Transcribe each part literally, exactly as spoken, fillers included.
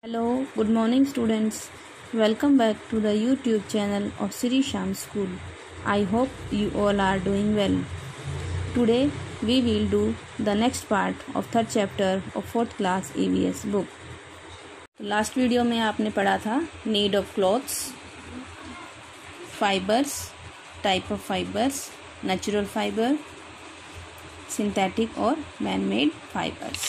Hello, good morning students. Welcome back to the YouTube channel of Sri Sham School. I hope you all are doing well. Today we will do the next part of third chapter of fourth class E V S book. Last video में आपने पढ़ा था need of clothes, fibers, type of fibers, natural fiber, synthetic और man-made fibers.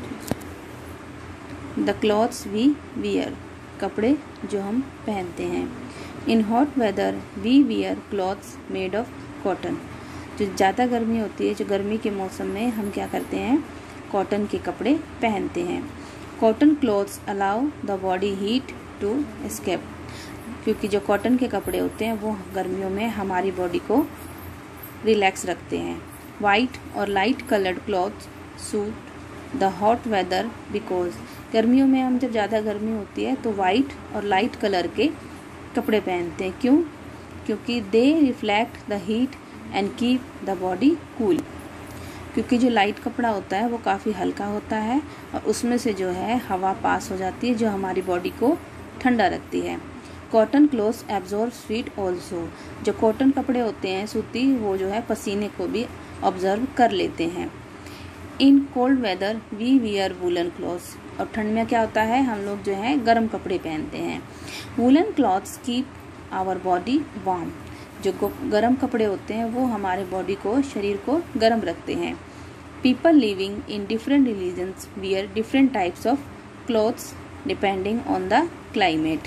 The clothes we wear, कपड़े जो हम पहनते हैं. In hot weather we wear clothes made of cotton. जो ज़्यादा गर्मी होती है, जो गर्मी के मौसम में हम क्या करते हैं, कॉटन के कपड़े पहनते हैं. Cotton clothes allow the body heat to escape. क्योंकि जो कॉटन के कपड़े होते हैं वो गर्मियों में हमारी बॉडी को रिलैक्स रखते हैं. वाइट और light coloured clothes suit the hot weather because, गर्मियों में हम जब ज़्यादा गर्मी होती है तो वाइट और लाइट कलर के कपड़े पहनते हैं. क्यों? क्योंकि they reflect the heat and keep the body cool. क्योंकि जो लाइट कपड़ा होता है वो काफ़ी हल्का होता है और उसमें से जो है हवा पास हो जाती है जो हमारी बॉडी को ठंडा रखती है. Cotton clothes absorb heat also. जो कॉटन कपड़े होते हैं सूती, वो जो है पसीने को भी ऑब्जर्व कर लेते हैं. In cold weather we wear woollen clothes. और ठंड में क्या होता है, हम लोग जो है गर्म कपड़े पहनते हैं. Woollen clothes keep our body warm. जो गर्म कपड़े होते हैं वो हमारे बॉडी को, शरीर को गर्म रखते हैं. People living in different religions wear different types of clothes depending on the climate.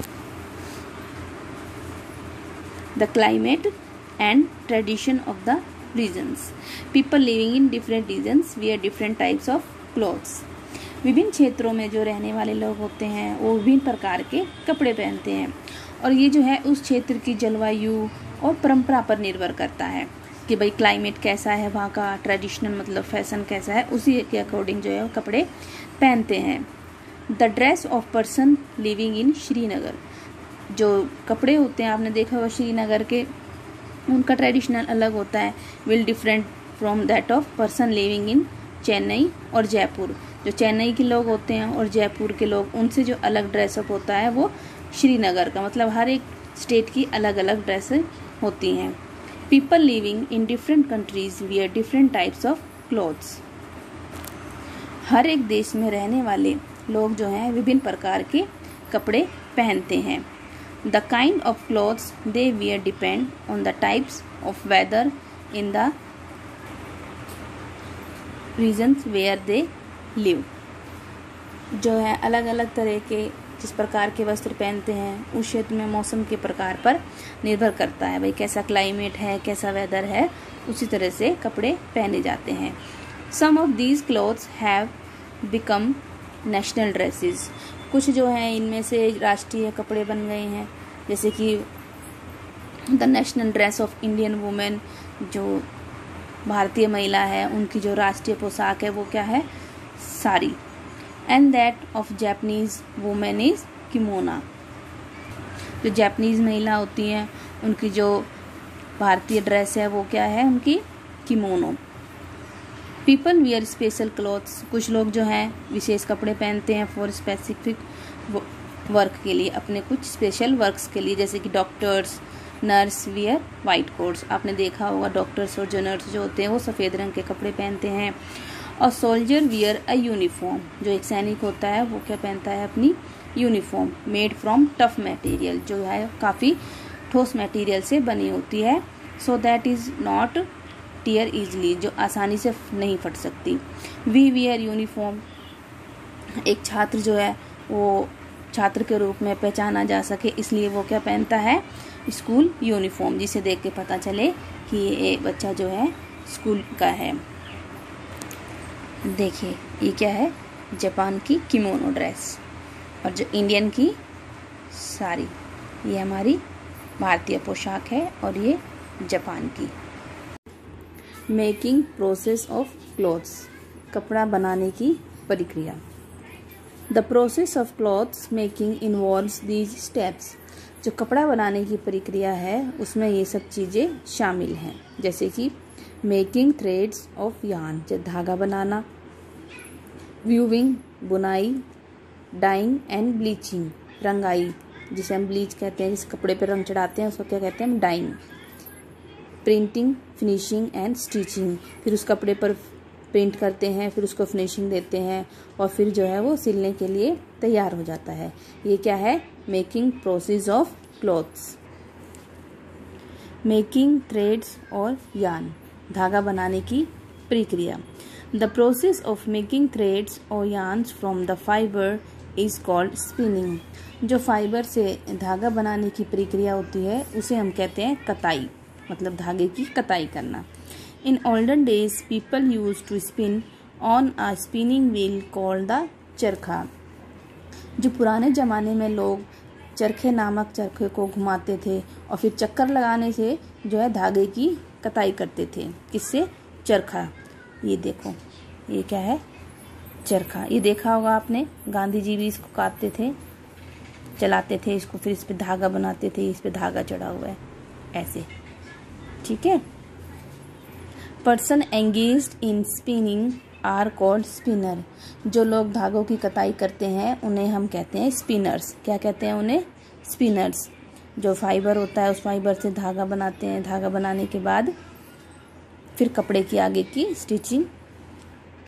The climate and tradition of the regions. People living in different regions wear different types of clothes. विभिन्न क्षेत्रों में जो रहने वाले लोग होते हैं वो विभिन्न प्रकार के कपड़े पहनते हैं और ये जो है उस क्षेत्र की जलवायु और परंपरा पर निर्भर करता है कि भाई क्लाइमेट कैसा है वहाँ का, ट्रेडिशनल मतलब फैशन कैसा है, उसी के अकॉर्डिंग जो है वो कपड़े पहनते हैं. The dress of person living in Srinagar. जो कपड़े होते हैं आपने देखा होगा श्रीनगर के, उनका ट्रेडिशनल अलग होता है. Will different from that of person living in Chennai और जयपुर. जो चेन्नई के लोग होते हैं और जयपुर के लोग, उनसे जो अलग ड्रेसअप होता है वो श्रीनगर का, मतलब हर एक स्टेट की अलग अलग ड्रेसें होती हैं. People living in different countries wear different types of clothes. हर एक देश में रहने वाले लोग जो हैं विभिन्न प्रकार के कपड़े पहनते हैं. The kind of clothes they wear depend on the types of weather in the regions where they live. जो है अलग अलग तरह के जिस प्रकार के वस्त्र पहनते हैं उस क्षेत्र में मौसम के प्रकार पर निर्भर करता है. भाई कैसा क्लाइमेट है, कैसा वेदर है, उसी तरह से कपड़े पहने जाते हैं. Some of these clothes have become national dresses. कुछ जो हैं इनमें से राष्ट्रीय कपड़े बन गए हैं, जैसे कि the national dress of Indian women. जो भारतीय महिला है उनकी जो राष्ट्रीय पोशाक है वो क्या है, sari. And that of Japanese women is kimono. जो जापानीज महिला होती हैं उनकी जो भारतीय ड्रेस है वो क्या है, उनकी kimono. People wear special clothes. कुछ लोग जो हैं विशेष कपड़े पहनते हैं फॉर स्पेसिफिक वर्क के लिए, अपने कुछ स्पेशल वर्क्स के लिए, जैसे कि doctors, nurse wear white coats. आपने देखा होगा डॉक्टर्स और जो नर्स जो होते हैं वो सफ़ेद रंग के कपड़े पहनते हैं. और सोल्जर वियर अ यूनिफॉर्म. जो एक सैनिक होता है वो क्या पहनता है, अपनी uniform made from tough material, जो है काफ़ी ठोस मटेरियल से बनी होती है. So that is not tear easily, जो आसानी से नहीं फट सकती. We wear uniform. एक छात्र जो है वो छात्र के रूप में पहचाना जा सके इसलिए वो क्या पहनता है, स्कूल यूनिफॉर्म, जिसे देख के पता चले कि ये बच्चा जो है स्कूल का है. देखिए ये क्या है, जापान की किमोनो ड्रेस. और जो इंडियन की साड़ी, ये हमारी भारतीय पोशाक है और ये जापान की. Making process of clothes. कपड़ा बनाने की प्रक्रिया. The process of clothes making involves these steps. जो कपड़ा बनाने की प्रक्रिया है उसमें ये सब चीज़ें शामिल हैं, जैसे कि मेकिंग थ्रेड्स ऑफ यार्न, जो धागा बनाना. व्यूविंग बुनाई. डाइंग एंड ब्लीचिंग, रंगाई, जिसे हम ब्लीच कहते हैं, जिस कपड़े पर रंग चढ़ाते हैं उसको क्या कहते हैं हम, dyeing. Printing, finishing and stitching, फिर उस कपड़े पर प्रिंट करते हैं, फिर उसको फिनिशिंग देते हैं और फिर जो है वो सिलने के लिए तैयार हो जाता है। ये क्या है, making process of clothes. Making threads और यार्न, धागा बनाने की प्रक्रिया। The process of making threads और yarns from the fibre is called spinning. जो फाइबर से धागा बनाने की प्रक्रिया होती है उसे हम कहते हैं कताई, मतलब धागे की कताई करना। In olden days people use to spin on a spinning wheel called the charkha. जो पुराने ज़माने में लोग चरखे नामक चरखे को घुमाते थे और फिर चक्कर लगाने से जो है धागे की कताई करते थे, किससे, चरखा। ये देखो, ये क्या है, चरखा। ये देखा होगा आपने, गांधी जी भी इसको काटते थे, चलाते थे इसको, फिर इस पे धागा बनाते थे, इस पे धागा चढ़ा हुआ है ऐसे, ठीक है। Person engaged in spinning are called spinner. जो लोग धागों की कताई करते हैं उन्हें हम कहते हैं स्पिनर्स। क्या कहते हैं उन्हें, स्पिनर्स। जो फाइबर होता है उस फाइबर से धागा बनाते हैं, धागा बनाने के बाद फिर कपड़े की आगे की स्टिचिंग